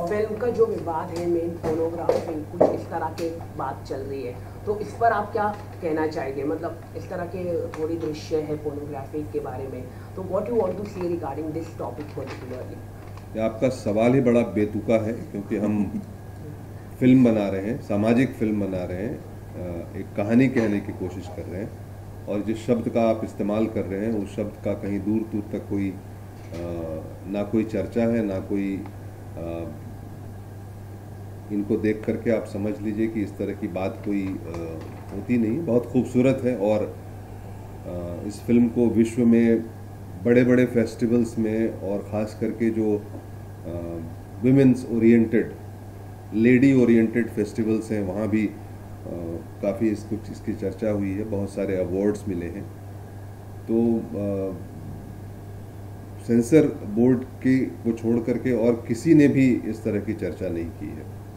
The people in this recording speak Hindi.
फिल्म का जो विवाद है मेन फोनोग्राफी कुछ इस तरह के बात चल रही है, तो इस पर आप क्या कहना चाहेंगे? मतलब इस तरह के थोड़ी दृश्य है फोनोग्राफी के बारे में, तो what you want to say regarding this topic particularly? आपका सवाल ही बड़ा बेतुका है, क्योंकि हम फिल्म बना रहे हैं, सामाजिक फिल्म बना रहे हैं, एक कहानी कहने की कोशिश कर रहे हैं, और जिस शब्द का आप इस्तेमाल कर रहे हैं उस शब्द का कहीं दूर दूर तक कोई ना कोई चर्चा है, ना कोई इनको देख करके आप समझ लीजिए कि इस तरह की बात कोई होती नहीं। बहुत खूबसूरत है, और इस फिल्म को विश्व में बड़े बड़े फेस्टिवल्स में, और ख़ास करके जो women's oriented, lady oriented festivals हैं, वहाँ भी काफ़ी इसकी चर्चा हुई है, बहुत सारे अवार्ड्स मिले हैं। तो सेंसर बोर्ड की को छोड़ करके और किसी ने भी इस तरह की चर्चा नहीं की है।